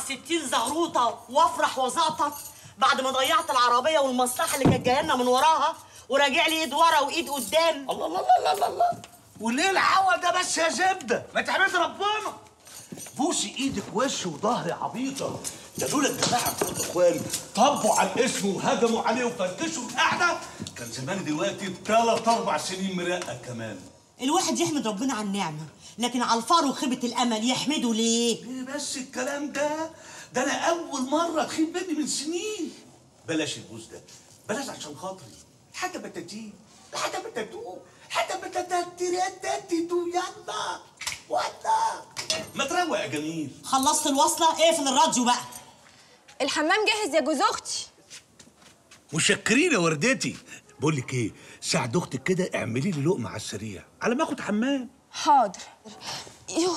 60 زغروطه وافرح وزقطط بعد ما ضيعت العربيه والمصلحه اللي كانت جايه لنا من وراها، وراجع لي ايد ورا وايد قدام. الله الله الله الله الله، وليه العوى ده بس يا زبده؟ ما تحمد ربنا. بوسي ايدك وش وظهر يا عبيطه. ده دول الجماعه بتوع الاخوان طبوا على الاسم وهجموا عليه وفركشوا القعده، كان زمان دلوقتي ب3 4 سنين مرقه كمان. الواحد يحمد ربنا على النعمه، لكن على الفار وخيبه الامل يحمده ليه؟ ليه بس الكلام ده؟ ده انا اول مره تخيب مني من سنين. بلاش البوس ده، بلاش عشان خاطري. حتى بتاتين، حتى بتاتو، حتى بتاتو، يلا ولا ما تروق يا جميل. خلصت الوصله؟ اقفل الراديو بقى. الحمام جاهز يا جوز اختي. مشكرين يا وردتي. بقول لك ايه، ساعد اختك كده اعملي لي لقمه على السريع على ما اخد حمام. حاضر. يوه.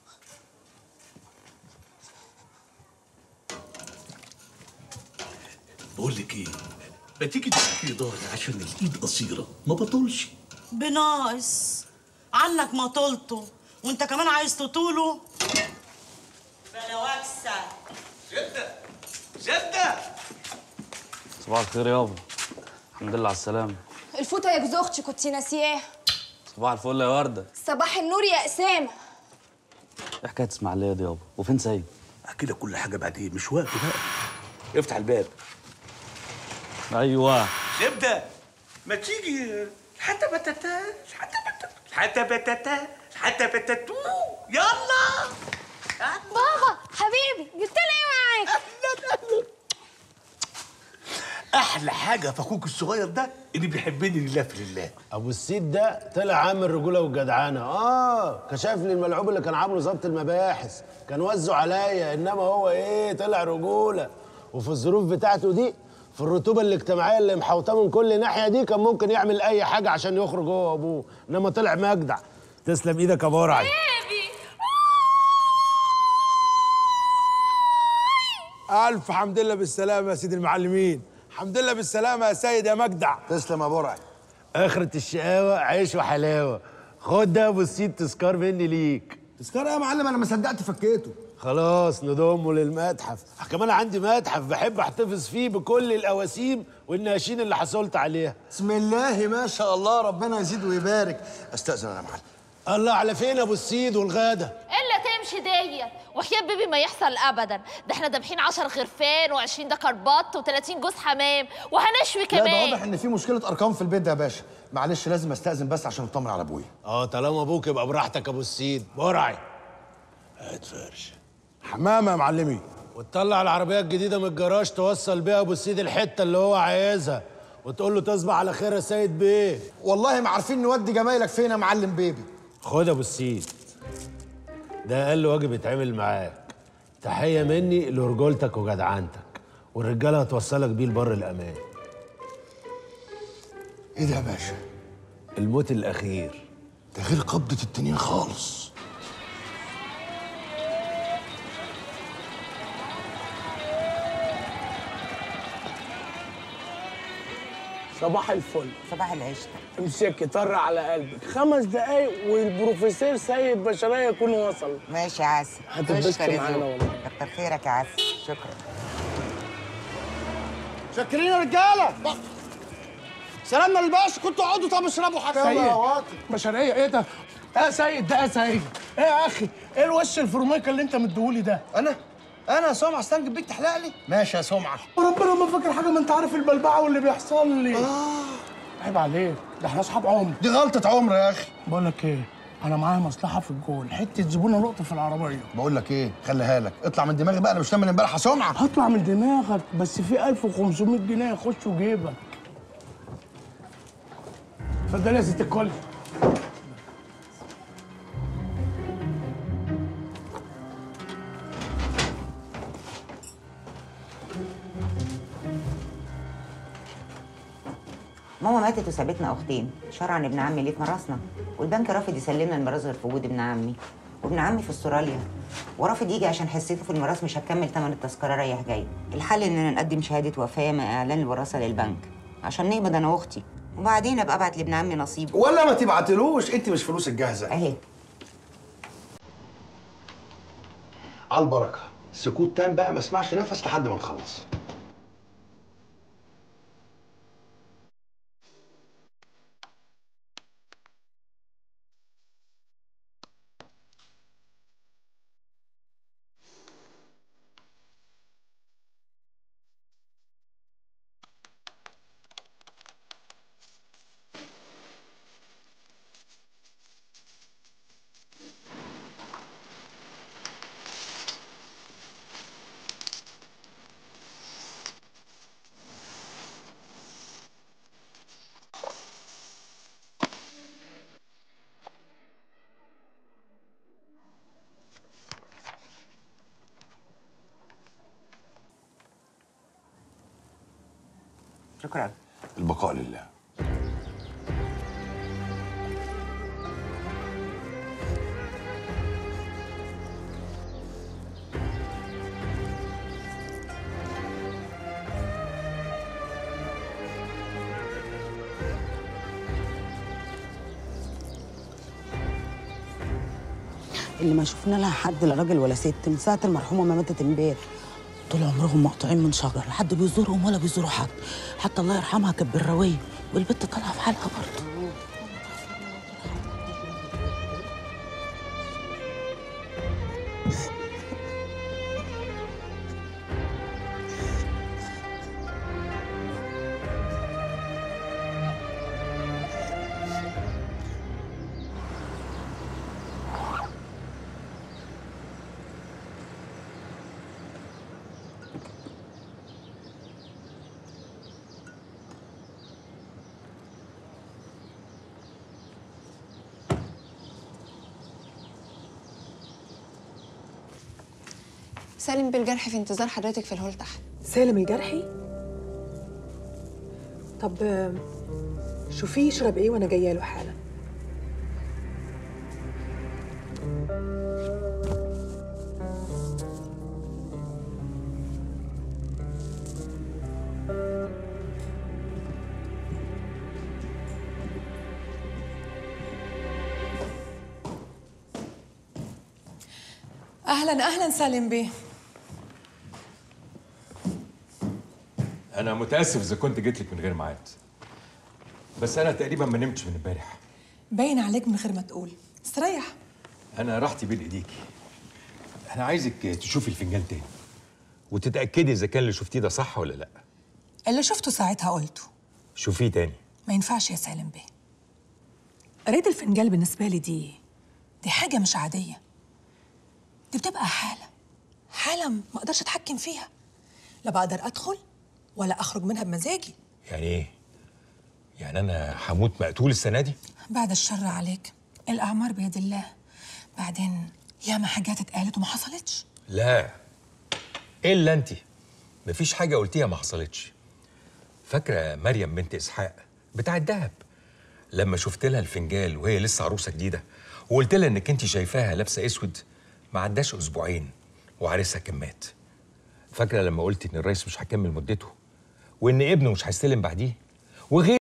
بقول لك ايه، ما تيجي تحكي ضهري عشان الايد قصيره ما بطولش. بناقص عنك ما طولته وانت كمان عايز تطوله. بلا وكسه. جده جده. صباح الخير يابا. الحمد لله على السلامة. الفوطه يا جوز اختي كنتي ناسياها. صباح الفل يا وردة. صباح النور يا اسامه. ايه حكاية اسماعيلية دي يابا؟ وفين سيد؟ احكي لك كل حاجه بعدين، مش وقت بقى. افتح الباب. ايوه. زبده ما تيجي حتى بتاتا حتى بتاتا حتى بتاتو، يلا. بابا حبيبي جبت لي ايه معاك؟ احلى حاجه في اخوك الصغير ده اللي بيحبني لله في لله. ابو السيد ده طلع عامل رجوله والجدعانه. كشف لي الملعوب اللي كان عامله ضابط المباحث، كان وزه عليا، انما هو ايه، طلع رجوله. وفي الظروف بتاعته دي، في الرطوبه الاجتماعيه اللي محوطاه من كل ناحيه دي، كان ممكن يعمل اي حاجه عشان يخرج هو وابوه، انما طلع مجدع. تسلم ايدك يا برعي. ألف حمد لله بالسلامة يا سيدي المعلمين. الحمد لله بالسلامة يا سيد يا مجدع. تسلم يا برعي. آخرة الشقاوة عيش وحلاوة. خد ده يا أبو السيد تذكار مني ليك. تذكار إيه يا معلم؟ أنا ما صدقت فكيته. خلاص نضمه للمتحف. كمان عندي متحف بحب أحتفظ فيه بكل الأواسيم والناشين اللي حصلت عليها. بسم الله ما شاء الله، ربنا يزيد ويبارك. أستأذن أنا يا معلم. الله، على فين يا أبو السيد والغدا؟ الا تمشي ديت وحياة بيبي ما يحصل ابدا. ده احنا دابحين 10 خرفان و20 دكر بط و30 جوز حمام وهنشوي كمان. لا ده واضح ان في مشكله ارقام في البيت ده يا باشا. معلش لازم استاذن بس عشان اطمن على ابويا. طالما ابوك يبقى براحتك يا ابو السيد. برعي هات فرش حمامه يا معلمي، وتطلع العربيه الجديده من الجراج، توصل بيها ابو السيد الحته اللي هو عايزها، وتقول له تصبح على خير يا سيد بيه. والله ما عارفين نودي جمايلك فين يا معلم بيبي. خد يا ابو السيد، ده اقل واجب يتعمل معاك. تحيه مني لرجولتك وجدعنتك، والرجاله هتوصلك بيه لبر الامان. ايه ده يا باشا؟ الموت الاخير ده غير قبضه التنين خالص. صباح الفل. صباح العشق. امسكي طر على قلبك 5 دقايق والبروفيسور سيد بشرايه يكون وصل. ماشي يا عسل. هتتبسطي معانا والله. كتر خيرك يا عسل. شكرا. شاكرين يا رجاله. سلامنا للباشا. كنتوا اقعدوا طب اشربوا حاجه. سيد بشرايه ايه ده؟ يا سيد ده يا سيد. ايه يا اخي؟ ايه الوش الفرميكه اللي انت مديهولي ده؟ انا يا سمعه استنجد بيك تحلق لي؟ ماشي يا سمعه. وربنا ما فاكر حاجه، ما انت عارف البلبعه واللي بيحصل لي. عيب عليك، ده احنا اصحاب عمر. دي غلطه عمر يا اخي. بقول لك ايه، انا معايا مصلحه في الجول، حته زبونه لقطه في العربيه. بقول لك ايه، خليها لك، اطلع من دماغي بقى، انا مش نام من امبارح يا سمعه. هطلع من دماغك، بس في 1500 جنيه يخشوا جيبك. اتفضلي يا ست الكل. ماما ماتت وسابتنا اختين، شرعا ابن عمي ليه في مراسنا، والبنك رافض يسلمنا الميراث غير في وجود ابن عمي، وابن عمي في استراليا ورافض يجي عشان حسيته في الميراث مش هتكمل ثمن التذكره رايح جاي. الحل اننا نقدم شهاده وفاه مع اعلان الوراثه للبنك عشان نقبض انا واختي، وبعدين ابقى ابعت لابن عمي نصيبه. ولا ما تبعتلوش، انت مش فلوسك جاهزه اهي. على البركه. سكوت تام بقى، ما اسمعش نفس لحد ما نخلص. شكرا. البقاء لله. اللي ما شفنا لها حد لا راجل ولا ست من ساعه المرحومه ما ماتت امبارح. طول عمرهم مقطوعين من شجر، لا حد بيزورهم ولا بيزوروا حد. حتى الله يرحمها كانت بالرويه، والبت طالعه في حالها برضه. سالم بالجرح في انتظار حضرتك في الهول تحت. سالم الجرحي؟ طب شوفيه يشرب ايه وانا جايه له حالا. اهلا اهلا سالم بيه. أنا متأسف إذا كنت جيت لك من غير ميعاد. بس أنا تقريبا ما نمتش من امبارح. باين عليك من غير ما تقول. استريح. أنا راحتي بين إيديكي. أنا عايزك تشوفي الفنجان تاني وتتأكدي إذا كان اللي شفتيه ده صح ولا لأ. اللي شفته ساعتها قلته. شوفيه تاني. ما ينفعش يا سالم بيه. قريت الفنجان بالنسبة لي دي حاجة مش عادية. دي بتبقى حالة ما أقدرش أتحكم فيها. لا بقدر أدخل ولا أخرج منها بمزاجي. يعني إيه؟ يعني أنا هموت مقتول السنة دي؟ بعد الشر عليك، الأعمار بيد الله. بعدين ياما حاجات اتقالت وما حصلتش. لا، إلا أنتِ. مفيش حاجة قلتيها ما حصلتش. فاكرة مريم بنت إسحاق بتاع الدهب لما شفت لها الفنجال وهي لسه عروسة جديدة وقلت لها إنك أنتِ شايفاها لابسة أسود؟ ما عداش أسبوعين وعريسها كان مات. فاكرة لما قلت إن الرئيس مش هيكمل مدته وإن ابنه مش هيستلم بعديه وغير